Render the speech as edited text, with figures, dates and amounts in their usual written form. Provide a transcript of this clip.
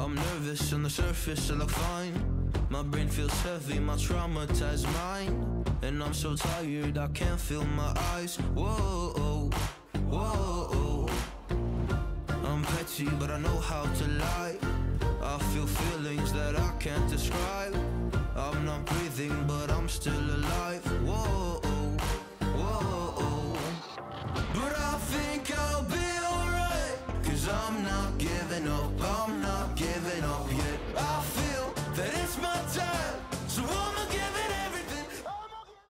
I'm nervous on the surface, I look fine. My brain feels heavy, my traumatized mind. And I'm so tired, I can't feel my eyes. Whoa, whoa. I'm petty, but I know how to lie. I feel feelings that I can't describe.